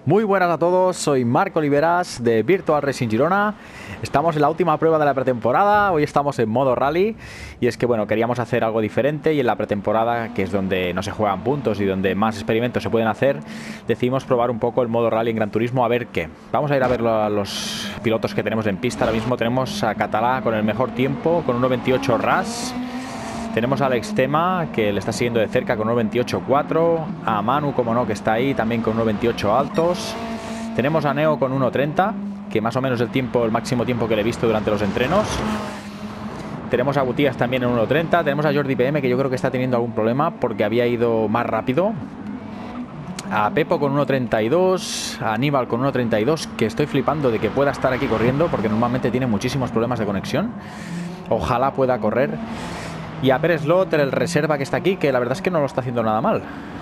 Muy buenas a todos, soy Marc Oliveras de Virtual Racing Girona. Estamos en la última prueba de la pretemporada, hoy estamos en modo rally. Y es que bueno, queríamos hacer algo diferente y en la pretemporada, que es donde no se juegan puntos y donde más experimentos se pueden hacer, decidimos probar un poco el modo rally en Gran Turismo, a ver qué. Vamos a ir a ver a los pilotos que tenemos en pista. Ahora mismo tenemos a Catalá con el mejor tiempo, con 1.28 RAS. Tenemos a Alex Tema, que le está siguiendo de cerca con 1.28.4. A Manu, como no, que está ahí también con 1.28 altos. Tenemos a Neo con 1.30, que más o menos es el máximo tiempo que le he visto durante los entrenos. Tenemos a Butías también en 1.30. Tenemos a Jordi PM, que yo creo que está teniendo algún problema porque había ido más rápido. A Pepo con 1.32. A Aníbal con 1.32, que estoy flipando de que pueda estar aquí corriendo porque normalmente tiene muchísimos problemas de conexión. Ojalá pueda correr. Y a Pérez Lotter, el reserva que está aquí, que la verdad es que no lo está haciendo nada mal.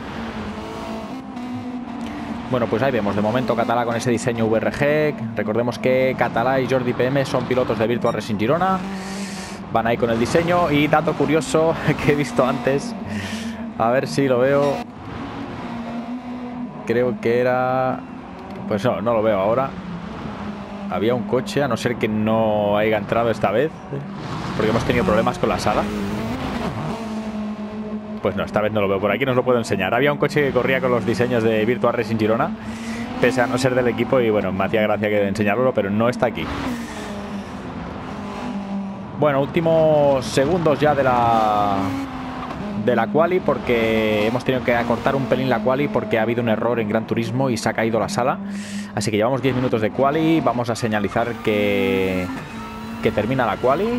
Bueno, pues ahí vemos de momento Catalá con ese diseño VRG. Recordemos que Catalá y Jordi PM son pilotos de Virtual Racing Girona. Van ahí con el diseño. Y dato curioso que he visto antes, a ver si lo veo. Creo que era... Pues no lo veo ahora. Había un coche, a no ser que no haya entrado esta vez, porque hemos tenido problemas con la sala. Pues no, esta vez no lo veo. Por aquí no os lo puedo enseñar. Había un coche que corría con los diseños de Virtual Racing Girona, pese a no ser del equipo, y bueno, me hacía gracia que enseñarlo, pero no está aquí. Bueno, últimos segundos ya de la quali, porque hemos tenido que acortar un pelín la quali porque ha habido un error en Gran Turismo y se ha caído la sala. Así que llevamos 10 minutos de quali. Vamos a señalizar que termina la quali.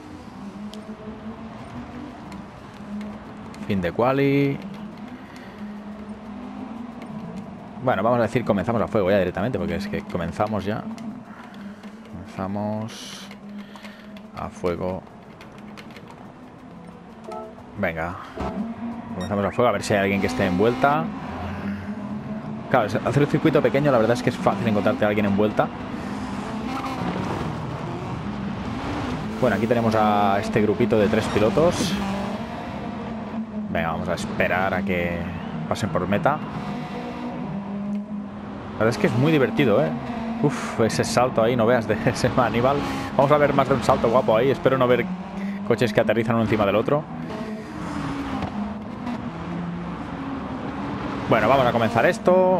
Fin de quali. Bueno, vamos a decir comenzamos a fuego ya directamente, porque es que comenzamos ya. Comenzamos a fuego. Venga, comenzamos a fuego, a ver si hay alguien que esté en vuelta. Claro, hacer un circuito pequeño la verdad es que es fácil encontrarte a alguien en vuelta. Bueno, aquí tenemos a este grupito de 3 pilotos. Venga, vamos a esperar a que pasen por meta. La verdad es que es muy divertido, ¿eh? Uf, ese salto ahí, no veas, de ese Aníbal. Vamos a ver más de un salto guapo ahí. Espero no ver coches que aterrizan uno encima del otro. Bueno, vamos a comenzar esto.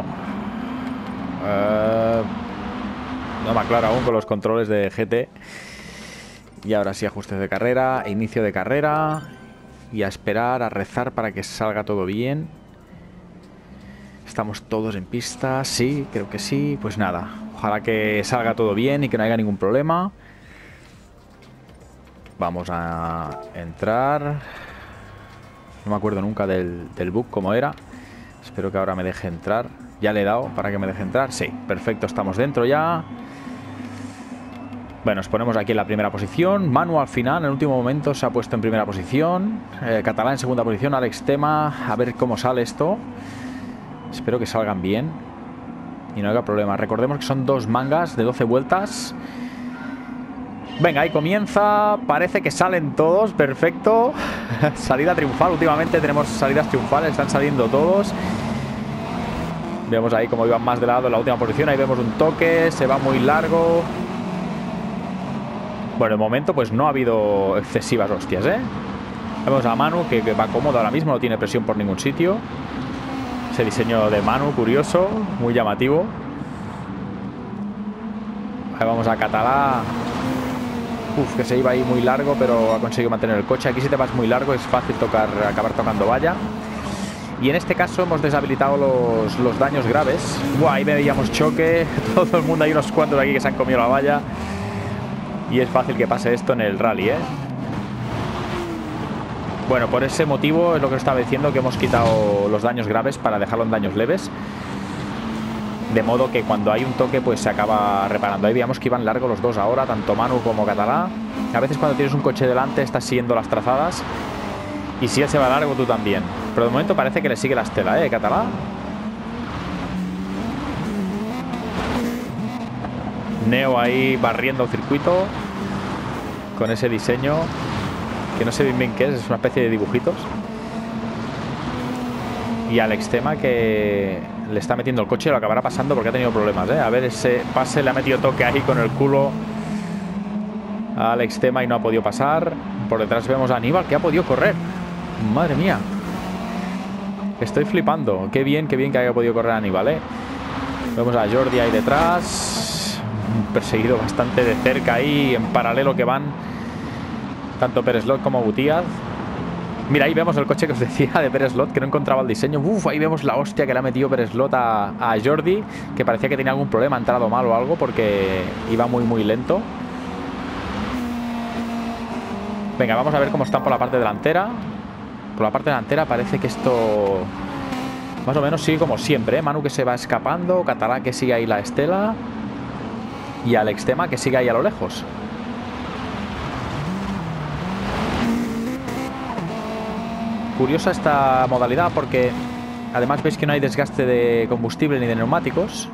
No me aclaro aún con los controles de GT. Y ahora sí, ajustes de carrera, inicio de carrera. Y a esperar, a rezar para que salga todo bien. Estamos todos en pista. Sí, creo que sí. Pues nada, ojalá que salga todo bien y que no haya ningún problema. Vamos a entrar. No me acuerdo nunca del bug cómo era. Espero que ahora me deje entrar. Ya le he dado para que me deje entrar. Sí, perfecto, estamos dentro ya. Bueno, nos ponemos aquí en la primera posición. Manu al final, en el último momento, se ha puesto en primera posición. Catalá en segunda posición. Alex Tema, a ver cómo sale esto. Espero que salgan bien y no haya problema. Recordemos que son 2 mangas de 12 vueltas. Venga, ahí comienza. Parece que salen todos, perfecto. Salida triunfal, últimamente tenemos salidas triunfales. Están saliendo todos. Vemos ahí como iban más de lado en la última posición. Ahí vemos un toque, se va muy largo. Bueno, de momento pues no ha habido excesivas hostias, ¿eh? Vemos a Manu que va cómodo ahora mismo, no tiene presión por ningún sitio. Ese diseño de Manu, curioso, muy llamativo. Ahí vamos a Catalá. Uf, que se iba ahí muy largo, pero ha conseguido mantener el coche. Aquí si te vas muy largo es fácil acabar tocando valla. Y en este caso hemos deshabilitado los daños graves. Buah, ahí veíamos choque. Todo el mundo, hay unos cuantos aquí que se han comido la valla. Y es fácil que pase esto en el rally, ¿eh? Bueno, por ese motivo es lo que os estaba diciendo, que hemos quitado los daños graves para dejarlo en daños leves. De modo que cuando hay un toque pues se acaba reparando. Ahí veíamos que iban largos los dos ahora, tanto Manu como Catalá. A veces cuando tienes un coche delante estás siguiendo las trazadas. Y si él se va largo, tú también. Pero de momento parece que le sigue la estela, ¿eh? Catalá. Neo ahí barriendo el circuito con ese diseño que no sé bien qué es una especie de dibujitos. Y Alex Tema que le está metiendo el coche y lo acabará pasando porque ha tenido problemas, ¿eh? A ver, ese pase le ha metido toque ahí con el culo a Alex Tema y no ha podido pasar. Por detrás vemos a Aníbal, que ha podido correr. Madre mía. Estoy flipando. Qué bien que haya podido correr Aníbal, ¿eh? Vemos a Jordi ahí detrás. Perseguido bastante de cerca ahí, en paralelo que van tanto Pere Slot como Gutiérrez. Mira, ahí vemos el coche que os decía de Pere Slot, que no encontraba el diseño. Uf, ahí vemos la hostia que le ha metido Pere Slot a Jordi, que parecía que tenía algún problema, ha entrado mal o algo, porque iba muy lento. Venga, vamos a ver cómo están por la parte delantera. Por la parte delantera parece que esto más o menos sigue como siempre, ¿eh? Manu que se va escapando, Catalá que sigue ahí la estela y Alex Tema que sigue ahí a lo lejos. Curiosa esta modalidad porque además veis que no hay desgaste de combustible ni de neumáticos.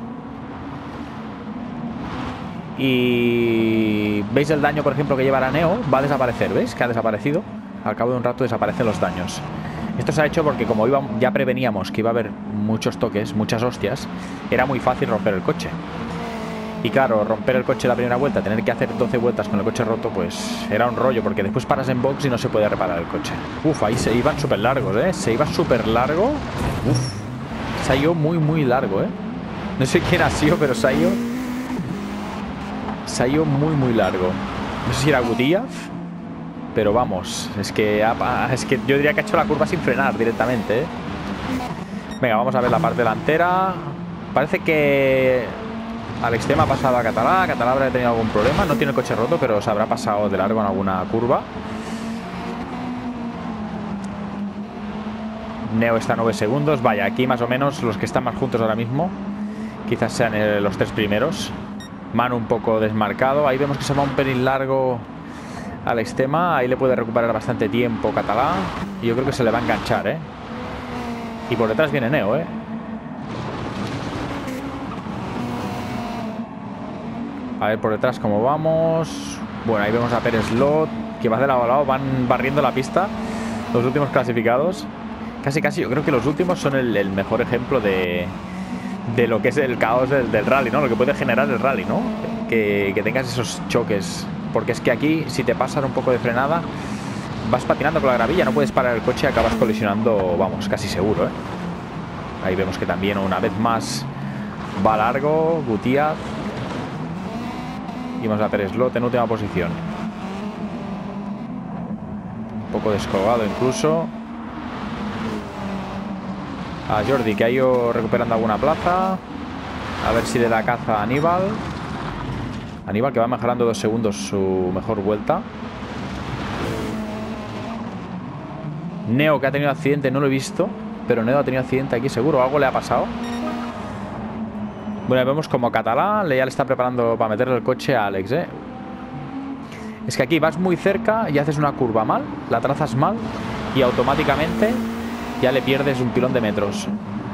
Y veis el daño, por ejemplo, que lleva Neo. Va a desaparecer, ¿veis? Que ha desaparecido. Al cabo de un rato desaparecen los daños. Esto se ha hecho porque como ya preveníamos que iba a haber muchos toques, muchas hostias, era muy fácil romper el coche. Y claro, romper el coche la primera vuelta, tener que hacer 12 vueltas con el coche roto, pues era un rollo, porque después paras en box y no se puede reparar el coche. Uf, ahí se iban súper largos, ¿eh? Se iba súper largo. Uf, se ha ido muy largo, ¿eh? No sé quién ha sido, pero se ha ido muy largo. No sé si era Gutiérrez, pero vamos, es que yo diría que ha hecho la curva sin frenar directamente, ¿eh? Venga, vamos a ver la parte delantera. Parece que Alex Tema ha pasado a Catalá. Catalá habrá tenido algún problema. No tiene el coche roto, pero se habrá pasado de largo en alguna curva. Neo está a 9 segundos. Vaya, aquí más o menos los que están más juntos ahora mismo quizás sean los 3 primeros. Manu un poco desmarcado. Ahí vemos que se va un pelín largo Alex Tema. Ahí le puede recuperar bastante tiempo Catalá. Y yo creo que se le va a enganchar, ¿eh? Y por detrás viene Neo, ¿eh? A ver por detrás cómo vamos. Bueno, ahí vemos a Pere Slot, que va de lado a lado. Van barriendo la pista los últimos clasificados. Casi yo creo que los últimos son el mejor ejemplo de lo que es el caos del rally, ¿no? Lo que puede generar el rally, ¿no? Que tengas esos choques. Porque es que aquí, si te pasan un poco de frenada, vas patinando con la gravilla, no puedes parar el coche y acabas colisionando, vamos, casi seguro, ¿eh? Ahí vemos que también una vez más va largo Gutiérrez. Y vamos a Pere Slot en última posición. Un poco descolgado incluso. A Jordi, que ha ido recuperando alguna plaza. A ver si le da caza a Aníbal. Aníbal que va mejorando 2 segundos su mejor vuelta. Neo que ha tenido accidente, no lo he visto, pero Neo ha tenido accidente aquí seguro. Algo le ha pasado. Bueno, vemos como Catalá ya le está preparando para meterle el coche a Alex, ¿eh? Es que aquí vas muy cerca y haces una curva mal, la trazas mal y automáticamente ya le pierdes un pilón de metros.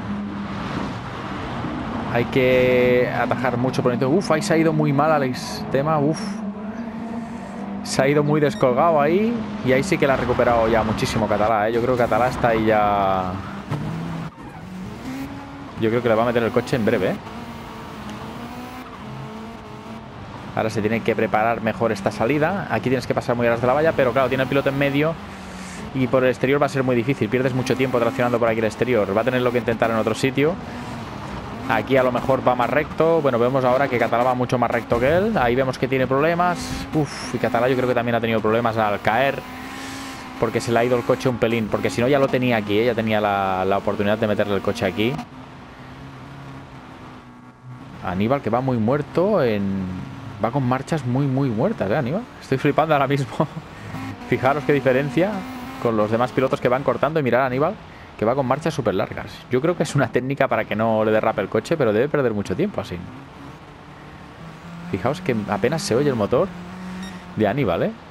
Hay que atajar mucho por dentro. Uf, ahí se ha ido muy mal Alex Tema. Uf, se ha ido muy descolgado ahí. Y ahí sí que la ha recuperado ya muchísimo Catalá, ¿eh? Yo creo que Catalá está ahí ya. Yo creo que le va a meter el coche en breve, ¿eh? Ahora se tiene que preparar mejor esta salida. Aquí tienes que pasar muy a ras de la valla, pero claro, tiene el piloto en medio y por el exterior va a ser muy difícil. Pierdes mucho tiempo traccionando por aquí el exterior. Va a tener lo que intentar en otro sitio. Aquí a lo mejor va más recto. Bueno, vemos ahora que Catalá va mucho más recto que él. Ahí vemos que tiene problemas. Uf, y Catalá yo creo que también ha tenido problemas al caer, porque se le ha ido el coche un pelín. Porque si no ya lo tenía aquí, ¿eh? Ya tenía la oportunidad de meterle el coche aquí. Aníbal que va muy muerto en... Va con marchas muy muertas, ¿eh, Aníbal? Estoy flipando ahora mismo. Fijaros qué diferencia con los demás pilotos que van cortando. Y mirar a Aníbal, que va con marchas súper largas. Yo creo que es una técnica para que no le derrape el coche, pero debe perder mucho tiempo así. Fijaos que apenas se oye el motor de Aníbal, ¿eh?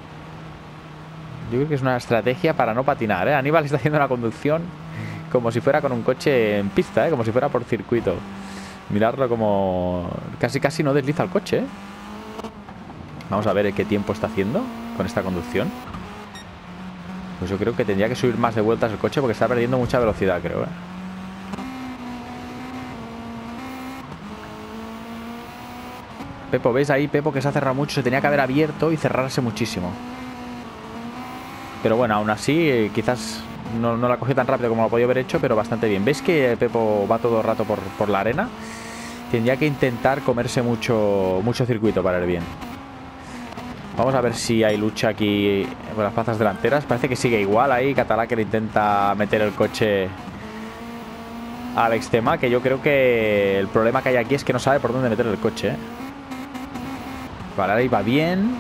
Yo creo que es una estrategia para no patinar, ¿eh? Aníbal está haciendo una conducción como si fuera con un coche en pista, ¿eh? Como si fuera por circuito. Mirarlo como... Casi no desliza el coche, ¿eh? Vamos a ver qué tiempo está haciendo con esta conducción. Pues yo creo que tendría que subir más de vueltas el coche porque está perdiendo mucha velocidad, creo, ¿eh? Pepo, ¿ves ahí? Pepo que se ha cerrado mucho. Se tenía que haber abierto y cerrarse muchísimo. Pero bueno, aún así, quizás no la cogió tan rápido como lo podía haber hecho, pero bastante bien. ¿Ves que Pepo va todo el rato por la arena? Tendría que intentar comerse mucho circuito para ir bien. Vamos a ver si hay lucha aquí con las plazas delanteras. Parece que sigue igual ahí. Catalá que le intenta meter el coche a Alex Tema, que yo creo que el problema que hay aquí es que no sabe por dónde meter el coche, ¿eh? Vale, ahí va bien.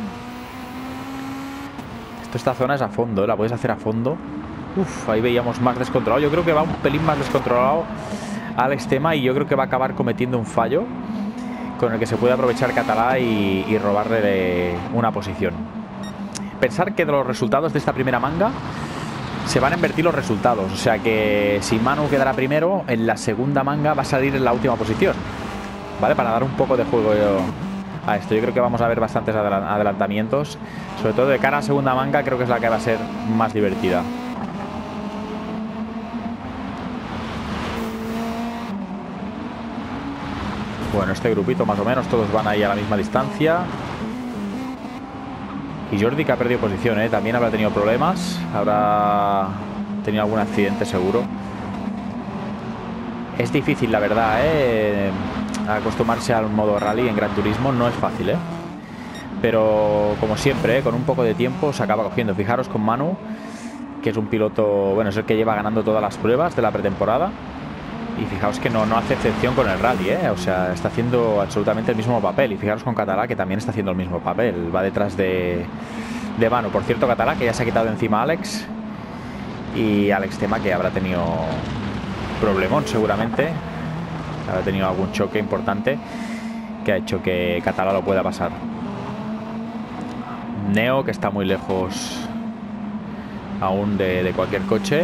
Esta zona es a fondo, ¿eh? La puedes hacer a fondo. Uf, ahí veíamos más descontrolado. Yo creo que va un pelín más descontrolado Alex Tema y yo creo que va a acabar cometiendo un fallo con el que se puede aprovechar Catalá y robarle una posición. Pensar que de los resultados de esta primera manga se van a invertir los resultados. O sea que si Manu quedará primero, en la segunda manga va a salir en la última posición, ¿vale? Para dar un poco de juego a esto. Yo creo que vamos a ver bastantes adelantamientos. Sobre todo de cara a segunda manga, creo que es la que va a ser más divertida. Bueno, este grupito más o menos, todos van ahí a la misma distancia. Y Jordi que ha perdido posición, ¿eh? También habrá tenido problemas. Habrá tenido algún accidente seguro. Es difícil, la verdad, ¿eh? Acostumbrarse al modo rally en Gran Turismo no es fácil, ¿eh? Pero como siempre, ¿eh? Con un poco de tiempo se acaba cogiendo. Fijaros con Manu, que es un piloto, bueno, es el que lleva ganando todas las pruebas de la pretemporada. Y fijaos que no hace excepción con el rally, ¿eh? O sea, está haciendo absolutamente el mismo papel. Y fijaros con Catalá, que también está haciendo el mismo papel. Va detrás de Manu. Por cierto, Catalá, que ya se ha quitado de encima a Alex. Y Alex Tema, que habrá tenido problemón seguramente. Habrá tenido algún choque importante que ha hecho que Catalá lo pueda pasar. Neo, que está muy lejos aún de cualquier coche.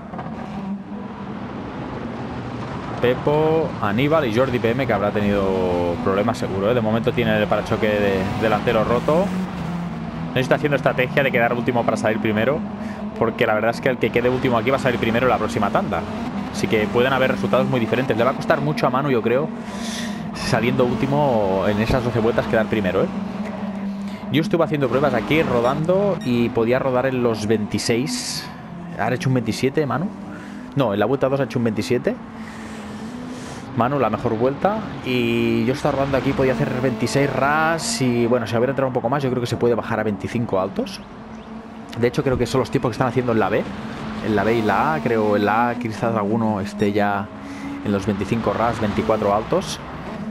Pepo, Aníbal y Jordi PM, que habrá tenido problemas seguro, ¿eh? De momento tiene el parachoque delantero roto. No está haciendo estrategia de quedar último para salir primero, porque la verdad es que el que quede último aquí va a salir primero en la próxima tanda. Así que pueden haber resultados muy diferentes. Le va a costar mucho a Manu, yo creo, saliendo último en esas 12 vueltas, quedar primero, ¿eh? Yo estuve haciendo pruebas aquí, rodando, y podía rodar en los 26. ¿Ha hecho un 27, Manu? No, en la vuelta 2 ha hecho un 27. Manu, la mejor vuelta. Y yo estaba rodando aquí, podía hacer 26 RAS. Y bueno, si hubiera entrado un poco más, yo creo que se puede bajar a 25 altos. De hecho, creo que son los tiempos que están haciendo en la B. En la B y la A, creo en la A quizás alguno esté ya en los 25 RAS, 24 altos.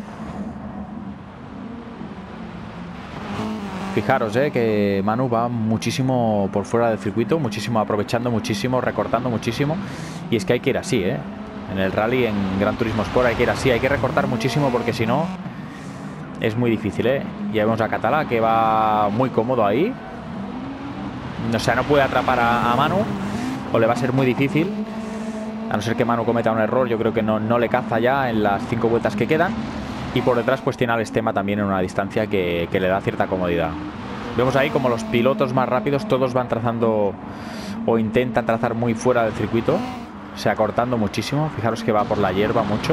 Fijaros, que Manu va muchísimo por fuera del circuito, muchísimo aprovechando, muchísimo, recortando muchísimo. Y es que hay que ir así, en el rally, en Gran Turismo Sport hay que ir así, hay que recortar muchísimo porque si no es muy difícil, Ya vemos a Catalá que va muy cómodo ahí. O sea, no puede atrapar a Manu, o le va a ser muy difícil, a no ser que Manu cometa un error. Yo creo que no le caza ya en las 5 vueltas que quedan. Y por detrás pues tiene al Estema también en una distancia que le da cierta comodidad. Vemos ahí como los pilotos más rápidos todos van trazando o intentan trazar muy fuera del circuito, o sea, cortando muchísimo. Fijaros que va por la hierba mucho.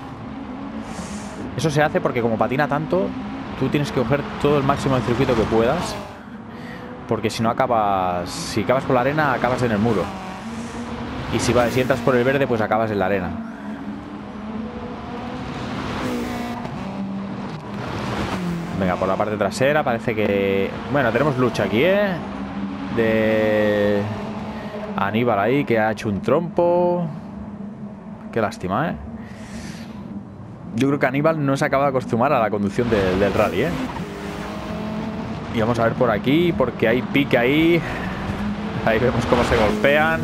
Eso se hace porque como patina tanto, tú tienes que coger todo el máximo del circuito que puedas, porque si no acabas, si acabas por la arena, acabas en el muro. Y si entras por el verde, pues acabas en la arena. Venga, por la parte trasera parece que... Bueno, tenemos lucha aquí, de Aníbal ahí, que ha hecho un trompo. Qué lástima, Yo creo que Aníbal no se acaba de acostumbrar a la conducción del rally, Y vamos a ver por aquí, porque hay pique ahí. Ahí vemos cómo se golpean.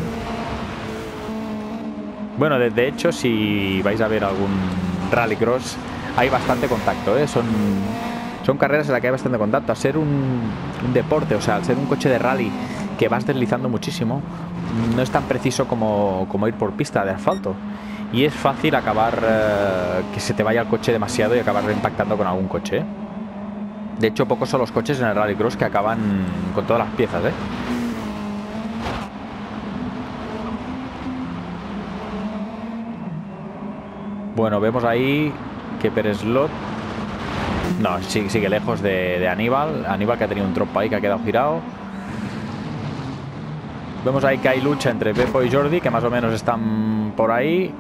Bueno, de hecho, si vais a ver algún rallycross, hay bastante contacto, Son carreras en las que hay bastante contacto. Al ser un deporte, o sea, al ser un coche de rally que vas deslizando muchísimo, no es tan preciso como ir por pista de asfalto. Y es fácil acabar que se te vaya el coche demasiado y acabar impactando con algún coche, De hecho, pocos son los coches en el rallycross que acaban con todas las piezas, Bueno, vemos ahí que Pérez Lot No, sigue lejos de Aníbal. Aníbal, que ha tenido un trompo ahí, que ha quedado girado. Vemos ahí que hay lucha entre Pepo y Jordi, que más o menos están por ahí.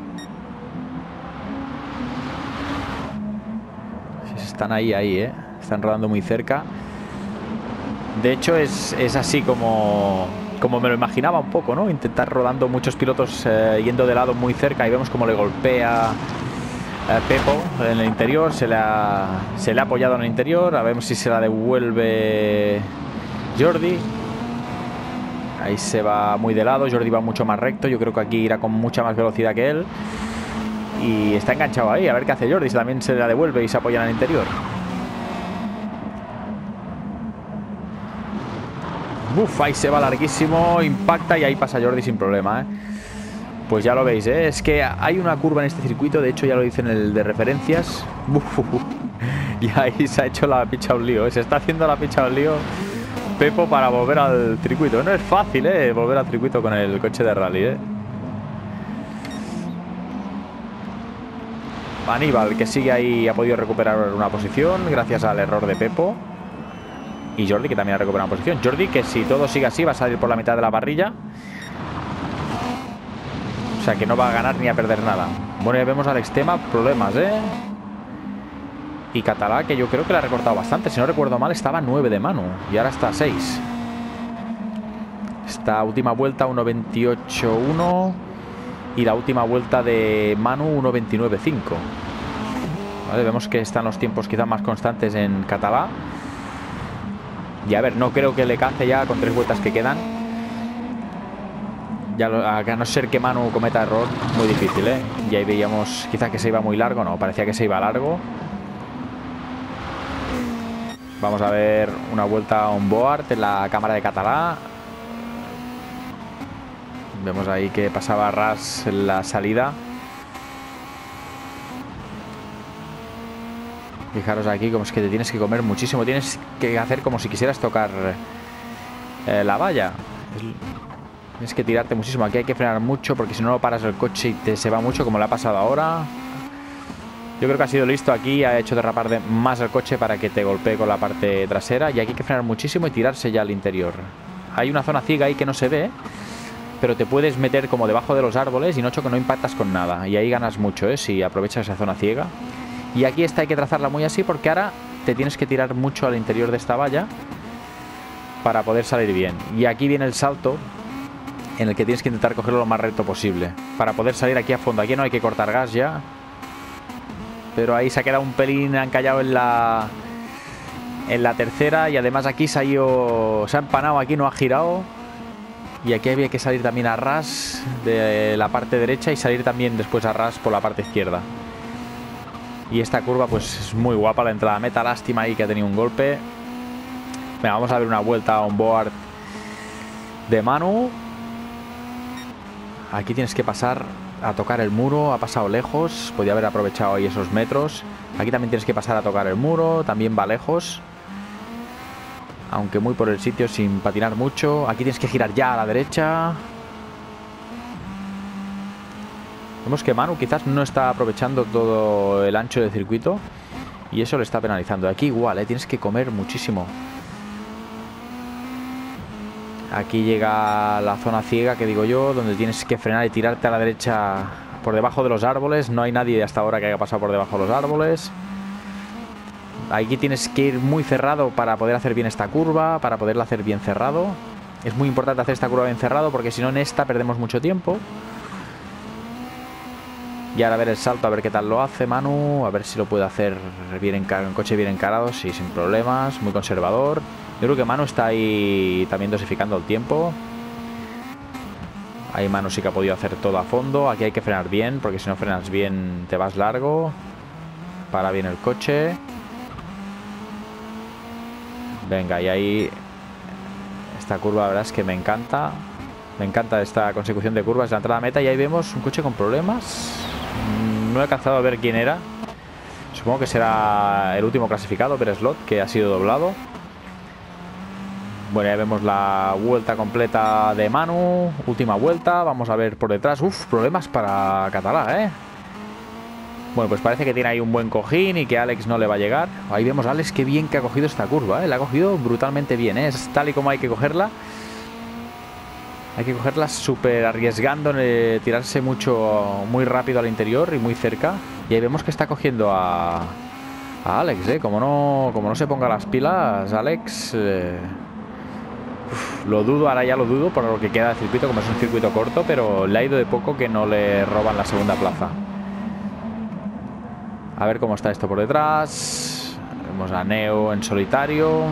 Están ahí, están rodando muy cerca. De hecho, es así como me lo imaginaba un poco, ¿no? Intentar rodando muchos pilotos yendo de lado muy cerca, y vemos como le golpea Pepo en el interior. Se le ha apoyado en el interior. A ver si se la devuelve Jordi. Ahí se va muy de lado. Jordi va mucho más recto. Yo creo que aquí irá con mucha más velocidad que él. Y está enganchado ahí. A ver qué hace Jordi, si también se la devuelve y se apoya en el interior. Uf, ahí se va larguísimo. Impacta y ahí pasa Jordi sin problema, Pues ya lo veis, es que hay una curva en este circuito. De hecho ya lo dice en el de referencias. Y ahí se ha hecho la picha un lío, Se está haciendo la picha un lío Pepo para volver al circuito. No es fácil, volver al circuito con el coche de rally, Aníbal, que sigue ahí, ha podido recuperar una posición gracias al error de Pepo. Y Jordi, que también ha recuperado una posición. Jordi, que si todo sigue así, va a salir por la mitad de la parrilla. O sea que no va a ganar ni a perder nada. Bueno, ya vemos al Extema, problemas, Y Catalá, que yo creo que le ha recortado bastante. Si no recuerdo mal, estaba 9 de Manu y ahora está a 6. Esta última vuelta 1.28.1 y la última vuelta de Manu 1.29.5. Vale, vemos que están los tiempos quizás más constantes en Catalá. Y a ver, no creo que le cace ya con 3 vueltas que quedan. Ya a no ser que Manu cometa error, muy difícil, Y ahí veíamos quizás que se iba muy largo. No, parecía que se iba largo. Vamos a ver una vuelta on board en la cámara de Catalá. Vemos ahí que pasaba ras en la salida. Fijaros aquí como es que te tienes que comer muchísimo. Tienes que hacer como si quisieras tocar la valla. Tienes que tirarte muchísimo. Aquí hay que frenar mucho porque si no lo paras el coche y se va mucho, como le ha pasado ahora. Yo creo que ha sido listo aquí. Ha hecho derrapar más el coche para que te golpee con la parte trasera. Y aquí hay que frenar muchísimo y tirarse ya al interior. Hay una zona ciega ahí que no se ve, pero te puedes meter como debajo de los árboles y no impactas con nada. Y ahí ganas mucho, si aprovechas esa zona ciega. Y aquí esta hay que trazarla muy así porque ahora te tienes que tirar mucho al interior de esta valla para poder salir bien. Y aquí viene el salto en el que tienes que intentar cogerlo lo más recto posible para poder salir aquí a fondo. Aquí no hay que cortar gas ya, pero ahí se ha quedado un pelín encallado en la tercera. Y además aquí se ha empanado, aquí no ha girado. Y aquí había que salir también a ras de la parte derecha y salir también después a ras por la parte izquierda. Y esta curva pues es muy guapa, la entrada a meta. Lástima ahí que ha tenido un golpe. Venga, vamos a ver una vuelta on board de Manu. Aquí tienes que pasar a tocar el muro. Ha pasado lejos, podía haber aprovechado ahí esos metros. Aquí también tienes que pasar a tocar el muro. También va lejos, aunque muy por el sitio, sin patinar mucho. Aquí tienes que girar ya a la derecha. Vemos que Manu quizás no está aprovechando todo el ancho del circuito y eso le está penalizando. Aquí igual, tienes que comer muchísimo. Aquí llega la zona ciega que digo yo, donde tienes que frenar y tirarte a la derecha por debajo de los árboles. No hay nadie hasta ahora que haya pasado por debajo de los árboles. Aquí tienes que ir muy cerrado para poder hacer bien esta curva, para poderla hacer bien cerrado. Es muy importante hacer esta curva bien cerrado porque si no en esta perdemos mucho tiempo. Y ahora a ver el salto, a ver qué tal lo hace Manu. A ver si lo puede hacer bien en coche bien encarado, sí, sin problemas. Muy conservador. Yo creo que Manu está ahí también dosificando el tiempo. Ahí Manu sí que ha podido hacer todo a fondo. Aquí hay que frenar bien, porque si no frenas bien te vas largo. Para bien el coche. Venga, y ahí esta curva la verdad es que me encanta. Me encanta esta consecución de curvas, la entrada a meta. Y ahí vemos un coche con problemas. No he alcanzado a ver quién era. Supongo que será el último clasificado, pero Slot, que ha sido doblado. Bueno, ya vemos la vuelta completa de Manu. Última vuelta, vamos a ver por detrás. Uf, problemas para Catalá, Bueno, pues parece que tiene ahí un buen cojín y que Alex no le va a llegar. Ahí vemos a Alex, qué bien que ha cogido esta curva, ¿eh? La ha cogido brutalmente bien, ¿eh? Es tal y como hay que cogerla. Hay que cogerla súper arriesgando, tirarse muy rápido al interior y muy cerca. Y ahí vemos que está cogiendo a Alex, ¿eh? Como no se ponga las pilas, Alex... lo dudo, ahora ya lo dudo por lo que queda de circuito, como es un circuito corto, pero le ha ido de poco que no le roban la segunda plaza. A ver cómo está esto por detrás. Vemos a Neo en solitario.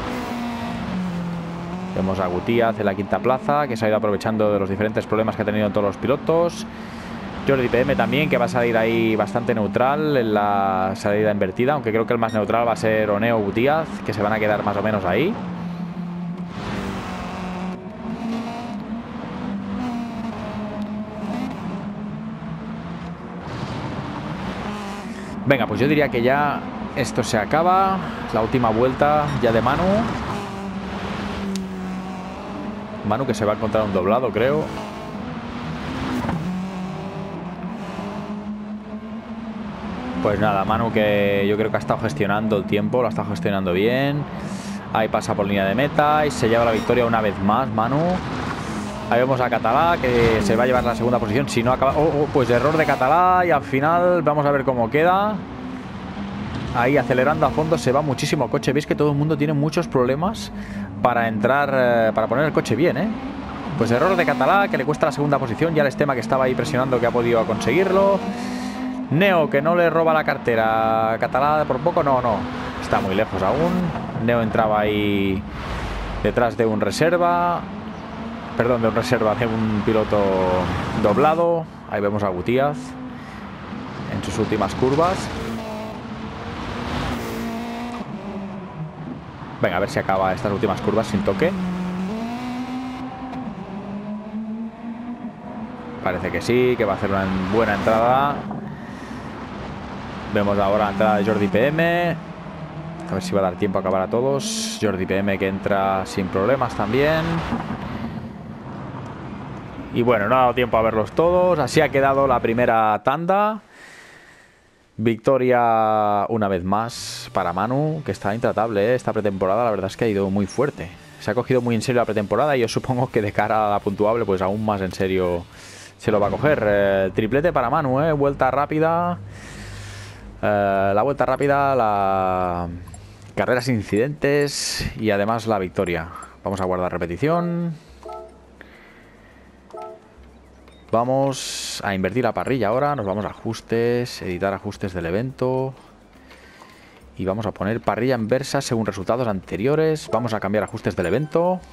Vemos a Gutiérrez en la quinta plaza, que se ha ido aprovechando de los diferentes problemas que ha tenido en todos los pilotos. Jordi PM también, que va a salir ahí bastante neutral en la salida invertida, aunque creo que el más neutral va a ser o Neo o Gutiérrez, que se van a quedar más o menos ahí. Venga, pues yo diría que ya esto se acaba. La última vuelta ya de Manu. Manu que se va a encontrar un doblado, creo. Pues nada, Manu que yo creo que ha estado gestionando el tiempo. Lo ha estado gestionando bien. Ahí pasa por línea de meta y se lleva la victoria una vez más, Manu. Ahí vemos a Catalá, que se va a llevar la segunda posición. Si no acaba... pues error de Catalá. Y al final vamos a ver cómo queda. Ahí acelerando a fondo, se va muchísimo coche. Veis que todo el mundo tiene muchos problemas para entrar, para poner el coche bien, ¿eh? Pues error de Catalá, que le cuesta la segunda posición. Ya el Estema, que estaba ahí presionando, que ha podido conseguirlo. Neo, que no le roba la cartera. Catalá por poco, no. Está muy lejos aún. Neo entraba ahí detrás de un reserva. Perdón, de un reserva, de un piloto doblado. Ahí vemos a Gutiérrez en sus últimas curvas. Venga, a ver si acaba estas últimas curvas sin toque. Parece que sí, que va a hacer una buena entrada. Vemos ahora la entrada de Jordi PM. A ver si va a dar tiempo a acabar a todos. Jordi PM que entra sin problemas también. Y bueno, no ha dado tiempo a verlos todos. Así ha quedado la primera tanda. Victoria una vez más para Manu, que está intratable, ¿eh? Esta pretemporada la verdad es que ha ido muy fuerte. Se ha cogido muy en serio la pretemporada y yo supongo que de cara a la puntuable pues aún más en serio se lo va a coger. Triplete para Manu, ¿eh? Vuelta rápida. La vuelta rápida, la carrera sin incidentes y además la victoria. Vamos a guardar repetición. Vamos a invertir la parrilla ahora. Nos vamos a ajustes, editar ajustes del evento. Y vamos a poner parrilla inversa según resultados anteriores. Vamos a cambiar ajustes del evento.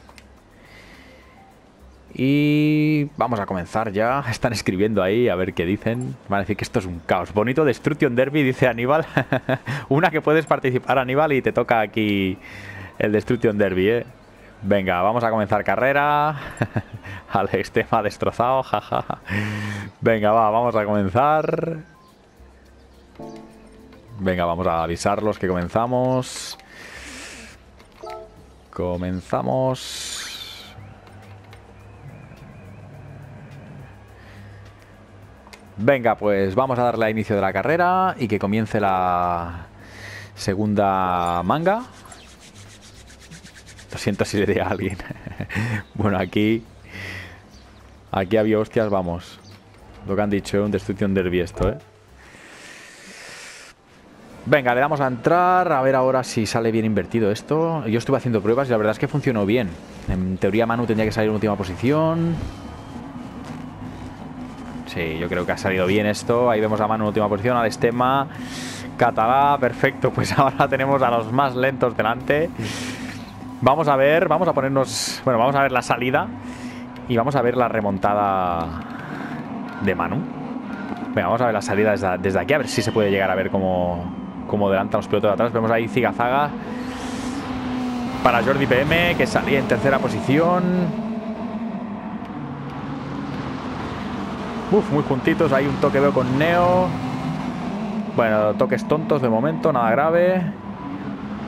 Y vamos a comenzar ya. Están escribiendo ahí a ver qué dicen. Van a decir que esto es un caos. Bonito Destruction Derby, dice Aníbal. Una que puedes participar, Aníbal, y te toca aquí el Destruction Derby, ¿eh? Venga, vamos a comenzar carrera. Alex Tema destrozado, jaja. Venga, vamos a comenzar. Venga, vamos a avisarlos que comenzamos. Comenzamos. Venga, pues vamos a darle a inicio de la carrera y que comience la segunda manga. Lo siento si le di a alguien. Bueno, aquí había hostias, vamos. Lo que han dicho, un Destruction Derby esto, ¿eh? Venga, le damos a entrar. A ver ahora si sale bien invertido esto. Yo estuve haciendo pruebas y la verdad es que funcionó bien. En teoría Manu tendría que salir en última posición. Sí, yo creo que ha salido bien esto. Ahí vemos a Manu en última posición, al Estema, Catalá, perfecto. Pues ahora tenemos a los más lentos delante. Vamos a ver, vamos a ponernos... Bueno, vamos a ver la salida y vamos a ver la remontada de Manu. Venga, vamos a ver la salida desde aquí, a ver si se puede llegar a ver cómo adelantan los pilotos de atrás. Vemos ahí zigazaga para Jordi PM, que salía en tercera posición. Uf, muy juntitos, hay un toque veo con Neo. Bueno, toques tontos de momento, nada grave.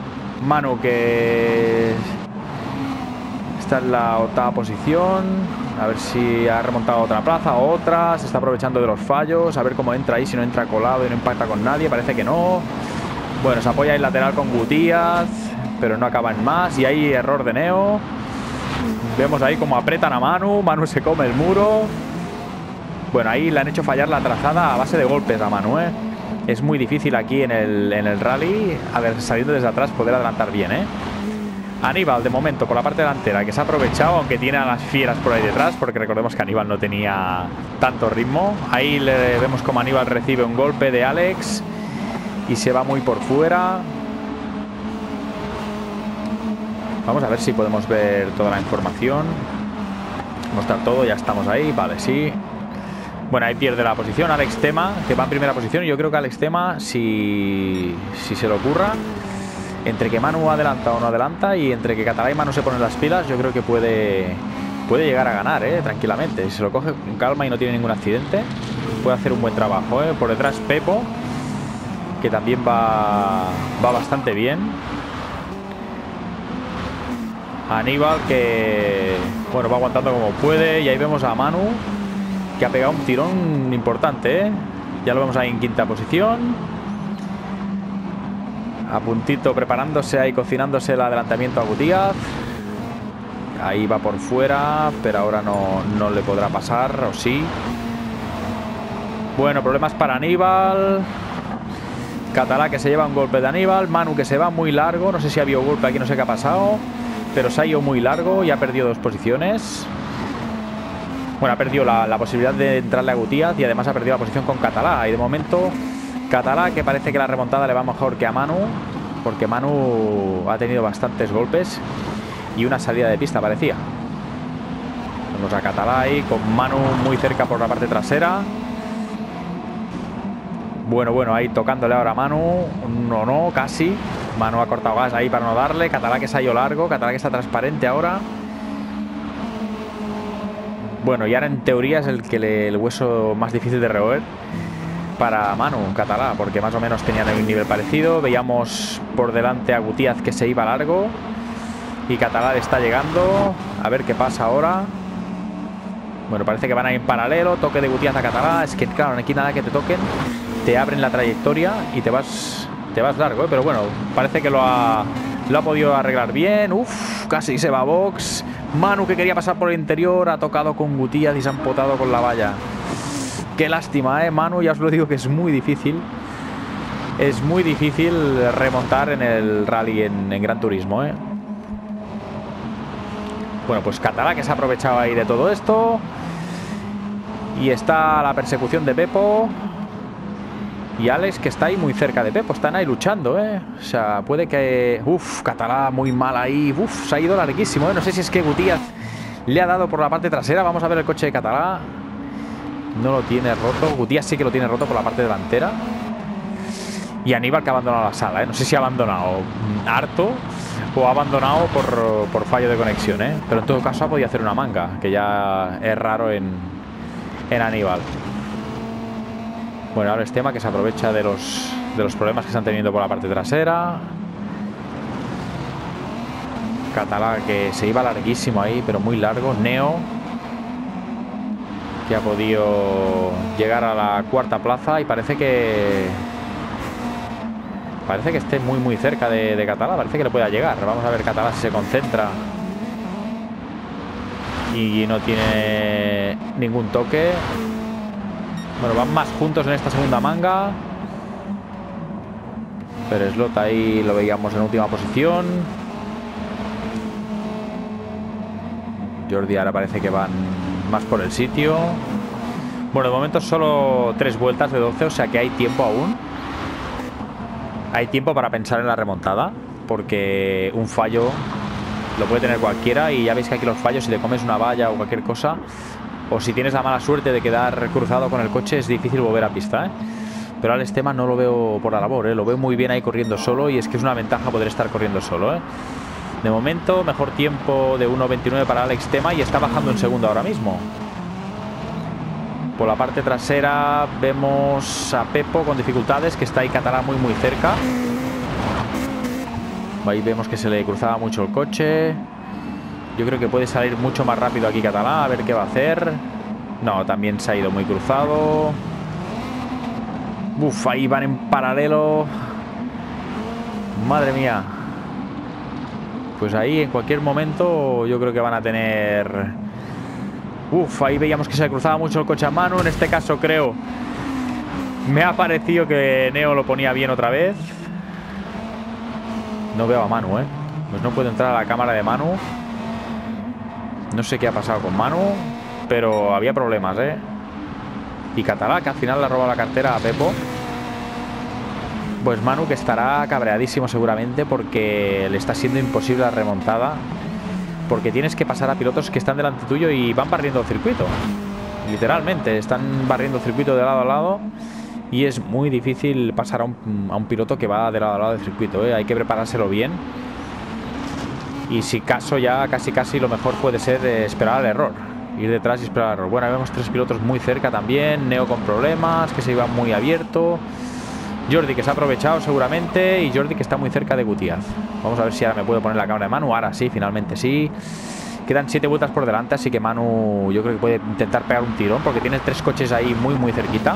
Manu que está en la octava posición. A ver si ha remontado otra plaza, otra. Se está aprovechando de los fallos. A ver cómo entra ahí, si no entra colado y no impacta con nadie. Parece que no. Bueno, se apoya el lateral con Gutiérrez, pero no acaba en más. Y hay error de Neo. Vemos ahí como apretan a Manu. Manu se come el muro. Bueno, ahí le han hecho fallar la trazada a base de golpes a Manu, ¿eh? Es muy difícil aquí en el rally, a ver, saliendo desde atrás, poder adelantar bien, ¿eh? Aníbal, de momento, por la parte delantera, que se ha aprovechado, aunque tiene a las fieras por ahí detrás, porque recordemos que Aníbal no tenía tanto ritmo. Ahí le vemos como Aníbal recibe un golpe de Alex y se va muy por fuera. Vamos a ver si podemos ver toda la información. Mostrar todo, ya estamos ahí, vale, sí. Bueno, ahí pierde la posición Alex Tema, que va en primera posición. Y yo creo que Alex Tema, si se le ocurra, entre que Manu adelanta o no adelanta, y entre que Catalá y Manu se ponen las pilas, yo creo que puede llegar a ganar, tranquilamente. Si se lo coge con calma y no tiene ningún accidente, puede hacer un buen trabajo, ¿eh? Por detrás Pepo, que también va bastante bien. Aníbal, que bueno, va aguantando como puede. Y ahí vemos a Manu, que ha pegado un tirón importante, ¿eh? Ya lo vemos ahí en quinta posición, a puntito, preparándose ahí, cocinándose el adelantamiento a Gutiérrez. Ahí va por fuera, pero ahora no le podrá pasar, o sí. Bueno, problemas para Aníbal. Catalá, que se lleva un golpe de Aníbal. Manu, que se va muy largo. No sé si ha habido golpe aquí, no sé qué ha pasado, pero se ha ido muy largo y ha perdido 2 posiciones. Bueno, ha perdido la posibilidad de entrarle a Gutiérrez, y además ha perdido la posición con Catalá. Y de momento Catalá, que parece que la remontada le va mejor que a Manu, porque Manu ha tenido bastantes golpes y una salida de pista parecía. Vemos a Catalá ahí con Manu muy cerca por la parte trasera. Bueno, ahí tocándole ahora a Manu. No, casi. Manu ha cortado gas ahí para no darle. Catalá, que se ha ido largo. Catalá, que está transparente ahora. Bueno, y ahora en teoría es el hueso más difícil de roer para Manu, Catalá, porque más o menos tenían un nivel parecido. Veíamos por delante a Gutiérrez, que se iba largo, y Catalá le está llegando. A ver qué pasa ahora. Bueno, parece que van a ir en paralelo. Toque de Gutiérrez a Catalá. Es que claro, aquí nada que te toquen, te abren la trayectoria y te vas largo, ¿eh? Pero bueno, parece que lo ha podido arreglar bien. Uf, casi se va a box. Manu, que quería pasar por el interior, ha tocado con Gutiérrez y se ha empotado con la valla. Qué lástima, Manu, ya os lo digo que es muy difícil. Es muy difícil remontar en el rally en Gran Turismo, Bueno, pues Catalá, que se ha aprovechado ahí de todo esto. Y está la persecución de Pepo. Y Alex, que está ahí muy cerca de Pepo. Están ahí luchando, O sea, puede que... Uf, Catalá muy mal ahí. Uf, se ha ido larguísimo, No sé si es que Gutiérrez le ha dado por la parte trasera. Vamos a ver el coche de Catalá. No lo tiene roto. Gutiérrez sí que lo tiene roto por la parte delantera. Y Aníbal, que ha abandonado la sala, No sé si ha abandonado harto o ha abandonado por fallo de conexión, Pero en todo caso ha podido hacer una manga, que ya es raro en Aníbal. Bueno, ahora es Tema, que se aprovecha de los problemas que están teniendo por la parte trasera. Catalá, que se iba larguísimo ahí, pero muy largo. Neo, que ha podido llegar a la cuarta plaza y parece que esté muy cerca de Catalá. Parece que le pueda llegar. Vamos a ver Catalá si se concentra y no tiene ningún toque. Bueno, van más juntos en esta segunda manga. Pero Slot ahí lo veíamos en última posición. Jordi ahora parece que van más por el sitio. Bueno, de momento solo 3 vueltas de 12, o sea que hay tiempo aún. Hay tiempo para pensar en la remontada, porque un fallo lo puede tener cualquiera. Y ya veis que aquí los fallos, si te comes una valla o cualquier cosa, o si tienes la mala suerte de quedar cruzado con el coche, es difícil volver a pista, Pero Alex Tema no lo veo por la labor, Lo veo muy bien ahí corriendo solo, y es que es una ventaja poder estar corriendo solo, De momento, mejor tiempo de 1.29 para Alex Tema, y está bajando en segundo ahora mismo. Por la parte trasera vemos a Pepo con dificultades, que está ahí Catalá muy cerca. Ahí vemos que se le cruzaba mucho el coche. Yo creo que puede salir mucho más rápido aquí Catalá. A ver qué va a hacer. No, también se ha ido muy cruzado. Uf, ahí van en paralelo. Madre mía. Pues ahí en cualquier momento yo creo que van a tener... Uf, ahí veíamos que se cruzaba mucho el coche a Manu. En este caso creo... Me ha parecido que Neo lo ponía bien otra vez. No veo a Manu, pues no puedo entrar a la cámara de Manu. No sé qué ha pasado con Manu, pero había problemas, Y Catalá, que al final le ha robado la cartera a Pepo. Pues Manu, que estará cabreadísimo seguramente porque le está siendo imposible la remontada. Porque tienes que pasar a pilotos que están delante tuyo y van barriendo el circuito. Literalmente, están barriendo el circuito de lado a lado. Y es muy difícil pasar a un piloto que va de lado a lado del circuito, Hay que preparárselo bien. Y si caso ya casi lo mejor puede ser esperar al error. Ir detrás y esperar al error. Bueno, ahí vemos 3 pilotos muy cerca también. Neo con problemas, que se iba muy abierto. Jordi que se ha aprovechado seguramente. Y Jordi que está muy cerca de Gutiérrez. Vamos a ver si ahora me puedo poner la cámara de Manu. Ahora sí, finalmente sí. Quedan 7 vueltas por delante, así que Manu yo creo que puede intentar pegar un tirón porque tiene 3 coches ahí muy cerquita.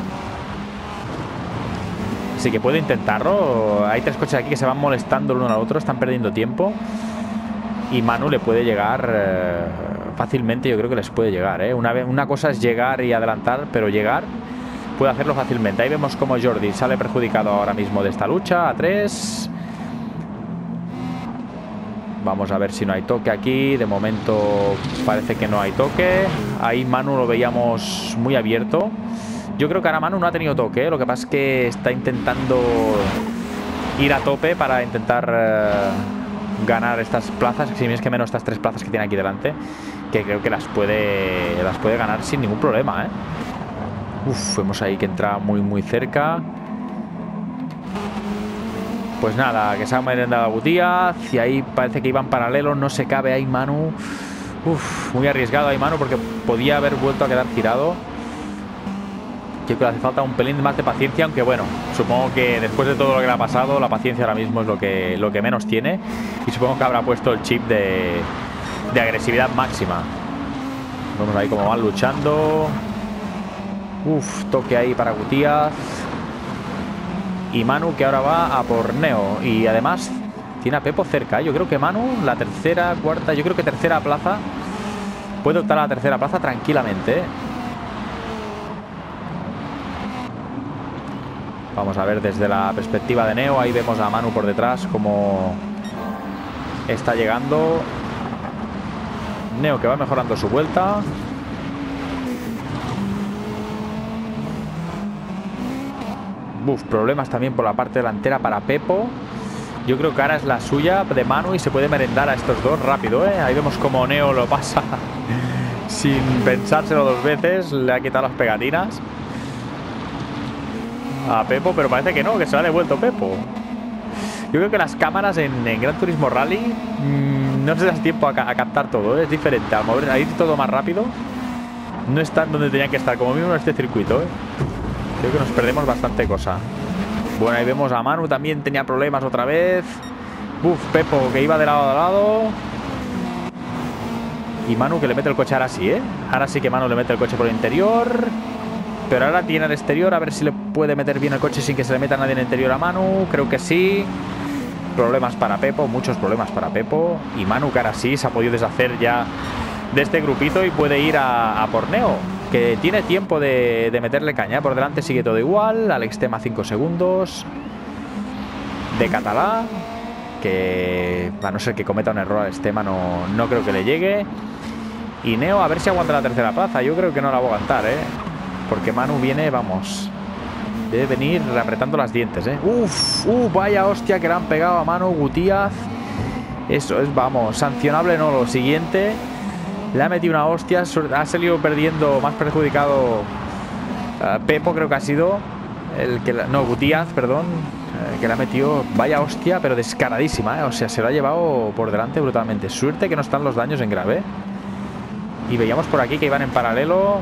Así que puede intentarlo. Hay 3 coches aquí que se van molestando el uno al otro. Están perdiendo tiempo. Y Manu le puede llegar fácilmente. Yo creo que les puede llegar, Una cosa es llegar y adelantar, pero llegar puede hacerlo fácilmente. Ahí vemos como Jordi sale perjudicado ahora mismo de esta lucha. A 3. Vamos a ver si no hay toque aquí. De momento parece que no hay toque. Ahí Manu lo veíamos muy abierto. Yo creo que ahora Manu no ha tenido toque, Lo que pasa es que está intentando ir a tope para intentar ganar estas plazas. Si es que menos estas 3 plazas que tiene aquí delante, que creo que las puede ganar sin ningún problema, Uf, vemos ahí que entra muy cerca. Pues nada, que se ha merendado a Gutiérrez. Y ahí parece que iban paralelos. No se cabe ahí Manu. Uf, muy arriesgado ahí Manu porque podía haber vuelto a quedar girado. Creo que le hace falta un pelín más de paciencia, aunque bueno, supongo que después de todo lo que le ha pasado, la paciencia ahora mismo es lo que menos tiene. Y supongo que habrá puesto el chip de agresividad máxima. Vemos ahí cómo van luchando. Uf, toque ahí para Gutiérrez. Y Manu que ahora va a por Neo. Y además tiene a Pepo cerca, Yo creo que Manu, la tercera, cuarta, yo creo que tercera plaza, puede optar a la tercera plaza tranquilamente, Vamos a ver desde la perspectiva de Neo. Ahí vemos a Manu por detrás como está llegando. Neo que va mejorando su vuelta. Problemas también por la parte delantera para Pepo. Yo creo que ahora es la suya de Manu y se puede merendar a estos dos rápido, Ahí vemos como Neo lo pasa sin pensárselo 2 veces. Le ha quitado las pegatinas a Pepo, pero parece que no, que se lo ha devuelto Pepo. Yo creo que las cámaras en Gran Turismo Rally no se das tiempo a captar todo, Es diferente, al mover, a ir todo más rápido. No están donde tenían que estar, como mismo en este circuito, Creo que nos perdemos bastante cosa. Bueno, ahí vemos a Manu, también tenía problemas otra vez. Pepo que iba de lado a lado. Y Manu que le mete el coche ahora sí, Ahora sí que Manu le mete el coche por el interior. Pero ahora tiene el exterior, a ver si le puede meter bien el coche sin que se le meta nadie en el interior a Manu. Creo que sí. Problemas para Pepo, muchos problemas para Pepo. Y Manu que ahora sí se ha podido deshacer ya de este grupito y puede ir a por Neo, que tiene tiempo de meterle caña. Por delante sigue todo igual. Alex Tema 5 segundos de Catalá, que a no ser que cometa un error a Alex Tema no creo que le llegue. Y Neo a ver si aguanta la tercera plaza. Yo creo que no la va a aguantar, porque Manu viene, vamos, debe venir apretando las dientes, vaya hostia que le han pegado a Manu Gutiérrez. Eso es, vamos, sancionable no. Lo siguiente, le ha metido una hostia. Ha salido perdiendo, más perjudicado Pepo, creo que ha sido el que no, Gutiérrez, perdón, que le ha metido, vaya hostia, pero descaradísima, O sea, se lo ha llevado por delante brutalmente. Suerte que no están los daños en grave. Y veíamos por aquí que iban en paralelo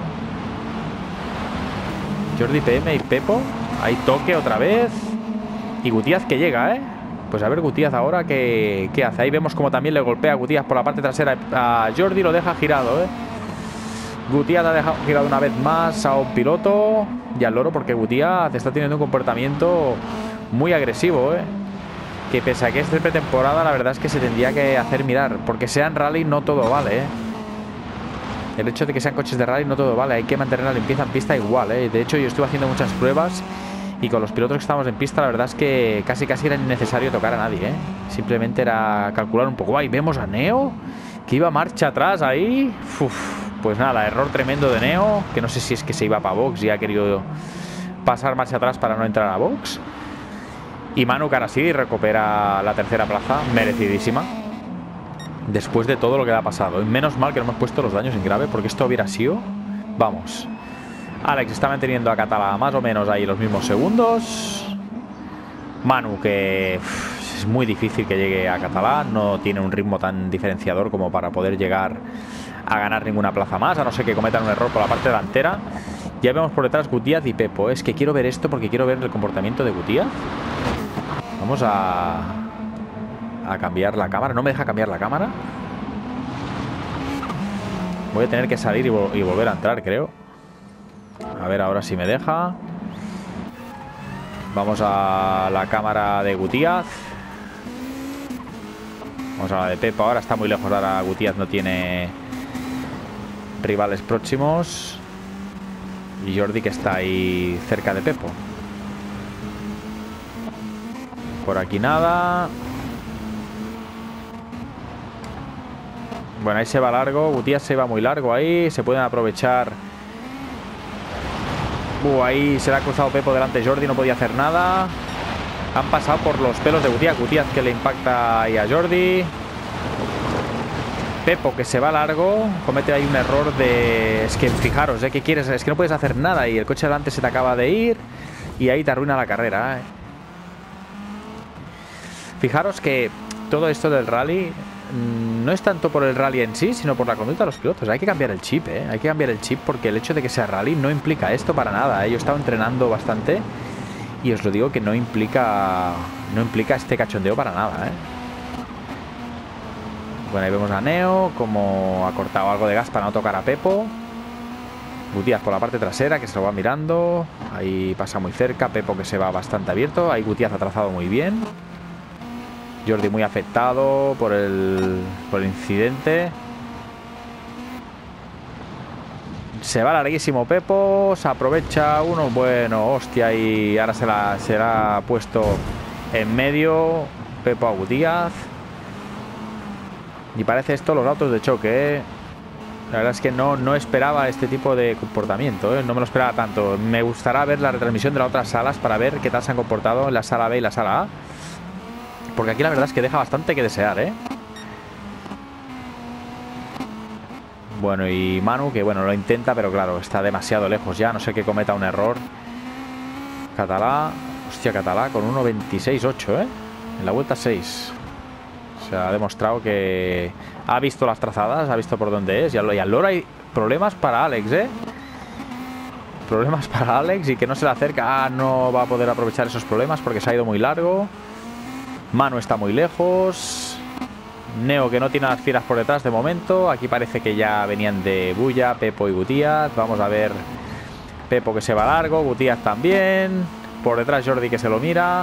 Jordi PM y Pepo. Hay toque otra vez. Y Gutiérrez que llega, Pues a ver Gutiérrez ahora qué hace. Ahí vemos como también le golpea a Gutiérrez por la parte trasera a Jordi. Lo deja girado, Gutiérrez ha dejado girado una vez más a un piloto y al loro, porque Gutiérrez está teniendo un comportamiento muy agresivo, que pese a que es de pretemporada, la verdad es que se tendría que hacer mirar, porque sea en rally no todo vale, El hecho de que sean coches de rally no todo vale, hay que mantener la limpieza en pista igual, De hecho yo estuve haciendo muchas pruebas y con los pilotos que estábamos en pista la verdad es que casi era innecesario tocar a nadie, Simplemente era calcular un poco. Ahí vemos a Neo que iba marcha atrás ahí. Pues nada, error tremendo de Neo, que no sé si es que se iba para box y ha querido pasar marcha atrás para no entrar a box. Y Manu, que ahora sí recupera la tercera plaza, merecidísima, después de todo lo que le ha pasado. Y menos mal que no hemos puesto los daños en grave, porque esto hubiera sido... Vamos. Alex está manteniendo a Catalá más o menos ahí los mismos segundos. Manu, que es muy difícil que llegue a Catalá, no tiene un ritmo tan diferenciador como para poder llegar a ganar ninguna plaza más, a no ser que cometan un error por la parte delantera. Ya vemos por detrás Gutiérrez y Pepo. Es que quiero ver esto porque quiero ver el comportamiento de Gutiérrez. Vamos a cambiar la cámara. No me deja cambiar la cámara. Voy a tener que salir y volver a entrar, creo. A ver ahora si me deja. Vamos a la cámara de Gutiérrez. Vamos a la de Pepo. Ahora está muy lejos. Ahora Gutiérrez no tiene rivales próximos. Y Jordi, que está ahí cerca de Pepo. Por aquí nada. Bueno, ahí se va largo. Gutiérrez se va muy largo ahí. Se pueden aprovechar. Ahí se le ha cruzado Pepo delante. Jordi no podía hacer nada. Han pasado por los pelos de Gutiérrez. Gutiérrez que le impacta ahí a Jordi. Pepo que se va largo, comete ahí un error de... Es que fijaros, ¿qué quieres? Es que no puedes hacer nada y el coche delante se te acaba de ir y ahí te arruina la carrera, Fijaros que todo esto del rally no es tanto por el rally en sí, sino por la conducta de los pilotos. Hay que cambiar el chip, Hay que cambiar el chip, porque el hecho de que sea rally no implica esto para nada, Yo he estado entrenando bastante y os lo digo que no implica este cachondeo para nada, Bueno, ahí vemos a Neo como ha cortado algo de gas para no tocar a Pepo. Gutiérrez por la parte trasera, que se lo va mirando. Ahí pasa muy cerca. Pepo que se va bastante abierto. Ahí Gutiérrez ha trazado muy bien. Jordi muy afectado por el incidente. Se va larguísimo Pepo. Se aprovecha uno. Bueno, hostia. Y ahora se la ha puesto en medio Pepo a Gutiérrez. Y parece esto los autos de choque, La verdad es que no esperaba este tipo de comportamiento, No me lo esperaba tanto. Me gustará ver la retransmisión de las otras salas para ver qué tal se han comportado en la sala B y la sala A, porque aquí la verdad es que deja bastante que desear, Bueno, y Manu, que bueno, lo intenta, pero claro, está demasiado lejos ya, no sé que cometa un error. Catalá, hostia, Catalá con 1.26.8, en la vuelta 6. Se ha demostrado que ha visto las trazadas, ha visto por dónde es. Y al loro hay problemas para Alex, Problemas para Alex y que no se le acerca. No va a poder aprovechar esos problemas porque se ha ido muy largo. Manu está muy lejos. Neo que no tiene las fieras por detrás de momento. Aquí parece que ya venían de bulla Pepo y Gutiérrez. Vamos a ver Pepo que se va largo. Gutiérrez también. Por detrás Jordi que se lo mira.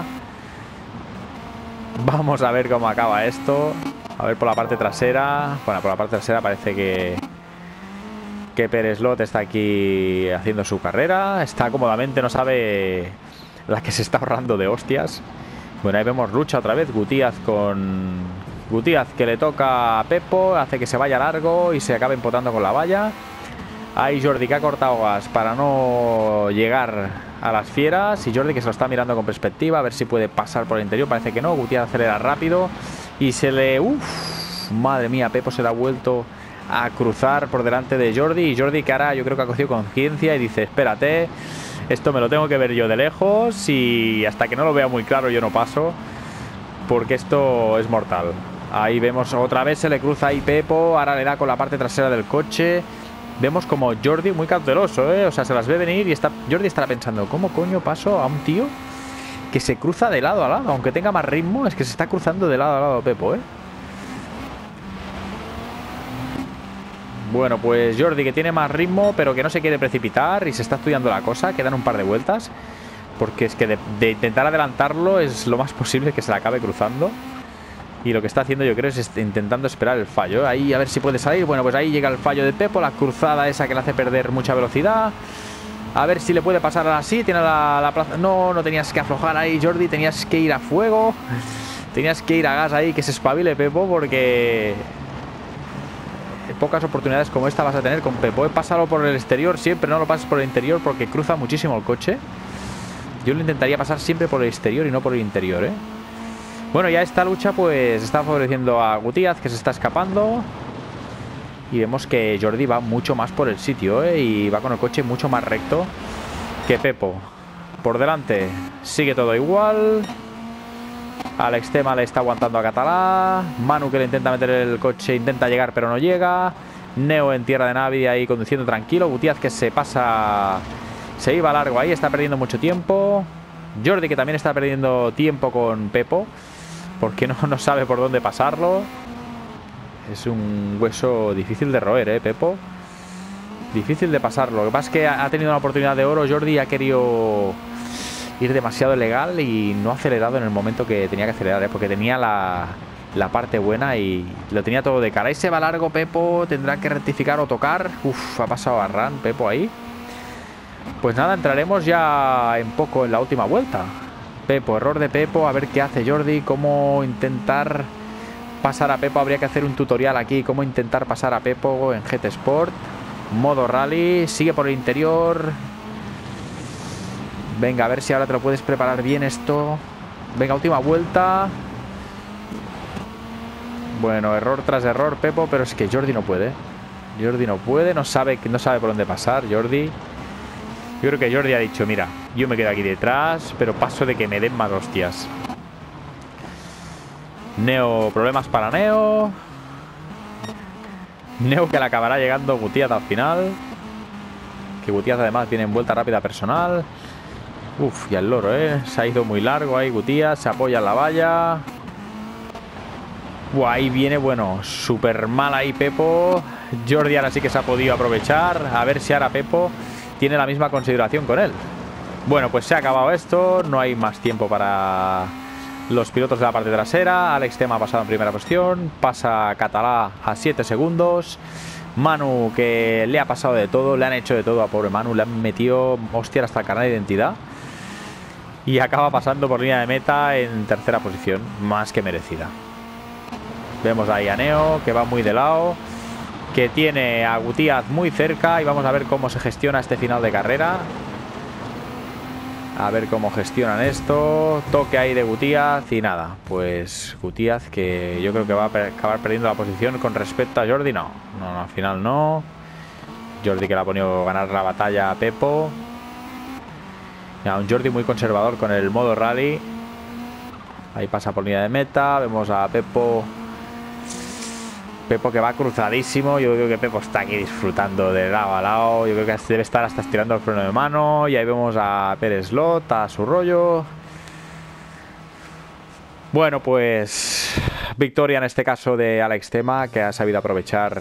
Vamos a ver cómo acaba esto. A ver por la parte trasera. Bueno, por la parte trasera parece que Pérez Lot está aquí haciendo su carrera. Está cómodamente, no sabe la que se está ahorrando de hostias. Bueno, ahí vemos lucha otra vez. Gutiérrez que le toca a Pepo. Hace que se vaya largo y se acabe empotando con la valla. Ahí Jordi que ha cortado gas para no llegar a las fieras. Y Jordi que se lo está mirando con perspectiva, a ver si puede pasar por el interior. Parece que no. Gutiérrez acelera rápido y se le... Madre mía, Pepo se le ha vuelto a cruzar por delante de Jordi. Y Jordi que ahora yo creo que ha cogido conciencia y dice: espérate, esto me lo tengo que ver yo de lejos y hasta que no lo vea muy claro yo no paso, porque esto es mortal. Ahí vemos otra vez, se le cruza ahí Pepo. Ahora le da con la parte trasera del coche. Vemos como Jordi muy cauteloso, O sea, se las ve venir y Jordi estará pensando: ¿cómo coño paso a un tío que se cruza de lado a lado. Aunque tenga más ritmo, es que se está cruzando de lado a lado Pepo, ¿eh? Bueno, pues Jordi, que tiene más ritmo, pero que no se quiere precipitar y se está estudiando la cosa. Quedan un par de vueltas, porque es que de intentar adelantarlo es lo más posible que se le acabe cruzando. Y lo que está haciendo, yo creo, es intentando esperar el fallo. Ahí, a ver si puede salir. Bueno, pues ahí llega el fallo de Pepo, la cruzada esa que le hace perder mucha velocidad. A ver si le puede pasar así. Tiene la plaza. No, no tenías que aflojar ahí, Jordi. Tenías que ir a fuego. Tenías que ir a gas ahí, que se espabile Pepo, porque pocas oportunidades como esta vas a tener con Pepo. Pásalo por el exterior siempre, no lo pases por el interior, porque cruza muchísimo el coche. Yo lo intentaría pasar siempre por el exterior y no por el interior, ¿eh? Bueno, ya esta lucha pues está favoreciendo a Gutiérrez, que se está escapando. Y vemos que Jordi va mucho más por el sitio, ¿eh? Y va con el coche mucho más recto que Pepo. Por delante sigue todo igual. Alex Tema le está aguantando a Catalá. Manu, que le intenta meter el coche, intenta llegar pero no llega. Neo en tierra de Navi ahí conduciendo tranquilo. Gutiérrez, que se pasa, se iba largo ahí, está perdiendo mucho tiempo. Jordi, que también está perdiendo tiempo con Pepo, porque no sabe por dónde pasarlo. Es un hueso difícil de roer, Pepo. Difícil de pasarlo. Lo que pasa es que ha tenido una oportunidad de oro. Jordi ha querido ir demasiado legal y no ha acelerado en el momento que tenía que acelerar, porque tenía la parte buena y lo tenía todo de cara. Ahí se va largo Pepo, tendrá que rectificar o tocar. Uf, ha pasado a Ran Pepo ahí. Pues nada, entraremos ya en poco en la última vuelta. Pepo, error de Pepo, a ver qué hace Jordi, cómo intentar pasar a Pepo. Habría que hacer un tutorial aquí, cómo intentar pasar a Pepo en GT Sport. Modo rally, sigue por el interior. Venga, a ver si ahora te lo puedes preparar bien esto. Venga, última vuelta. Bueno, error tras error Pepo, pero es que Jordi no puede. Jordi no puede, no sabe por dónde pasar Jordi. Yo creo que Jordi ha dicho, mira, yo me quedo aquí detrás, pero paso de que me den más hostias. Neo, problemas para Neo. Neo, que le acabará llegando Gutiérrez al final. Que Gutiérrez además viene en vuelta rápida personal. Uf, y el loro, se ha ido muy largo ahí Gutiérrez, se apoya en la valla. Ahí viene, bueno, súper mal ahí Pepo. Jordi ahora sí que se ha podido aprovechar. A ver si ahora Pepo tiene la misma consideración con él. Bueno, pues se ha acabado esto. No hay más tiempo para los pilotos de la parte trasera. Alex Tema ha pasado en primera posición. Pasa Catalá a 7 segundos. Manu, que le ha pasado de todo. Le han hecho de todo a pobre Manu. Le han metido hostia hasta el canal de identidad. Y acaba pasando por línea de meta en tercera posición. Más que merecida. Vemos ahí a Neo, que va muy de lado, que tiene a Gutiérrez muy cerca. Y vamos a ver cómo se gestiona este final de carrera. A ver cómo gestionan esto. Toque ahí de Gutiérrez y nada. Pues Gutiérrez, que yo creo que va a acabar perdiendo la posición con respecto a Jordi. No, al final no. Jordi, que le ha ponido ganar la batalla a Pepo. Ya, un Jordi muy conservador con el modo rally. Ahí pasa por línea de meta. Vemos a Pepo. Pepo, que va cruzadísimo. Yo creo que Pepo está aquí disfrutando de lado a lado. Yo creo que debe estar hasta estirando el freno de mano. Y ahí vemos a Pérez Lot, a su rollo. Bueno, pues victoria en este caso de Alex Tema, que ha sabido aprovechar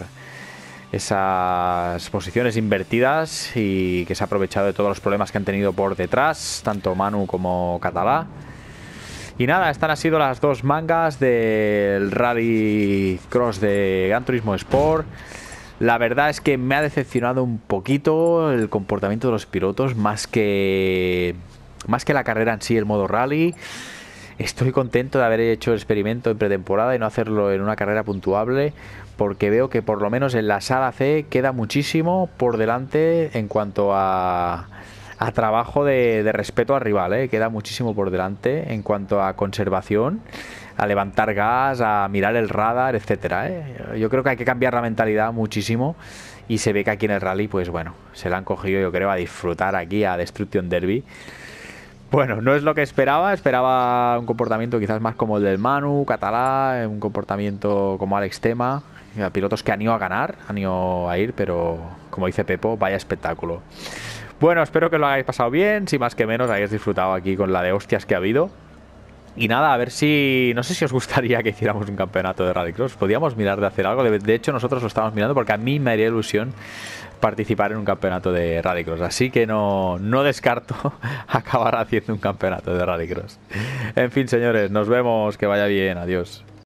esas posiciones invertidas y que se ha aprovechado de todos los problemas que han tenido por detrás, tanto Manu como Catalá. Y nada, estas han sido las dos mangas del Rally Cross de Gran Turismo Sport. La verdad es que me ha decepcionado un poquito el comportamiento de los pilotos, más que la carrera en sí, el modo rally. Estoy contento de haber hecho el experimento en pretemporada y no hacerlo en una carrera puntuable, porque veo que por lo menos en la sala C queda muchísimo por delante en cuanto a trabajo de respeto al rival, queda muchísimo por delante en cuanto a conservación, a levantar gas, a mirar el radar, etcétera. Yo creo que hay que cambiar la mentalidad muchísimo y se ve que aquí en el rally, pues bueno, se la han cogido, yo creo, a disfrutar aquí a Destruction Derby. Bueno, no es lo que esperaba un comportamiento quizás más como el del Manu, Catalá, un comportamiento como Alex Tema, pilotos que han ido a ganar, han ido a ir, pero como dice Pepo, vaya espectáculo. Bueno, espero que lo hayáis pasado bien, si más que menos hayáis disfrutado aquí con la de hostias que ha habido. Y nada, a ver si... No sé si os gustaría que hiciéramos un campeonato de Rallycross. Podríamos mirar de hacer algo. De hecho, nosotros lo estamos mirando porque a mí me haría ilusión participar en un campeonato de Rallycross. Así que no descarto acabar haciendo un campeonato de Rallycross. En fin, señores, nos vemos. Que vaya bien. Adiós.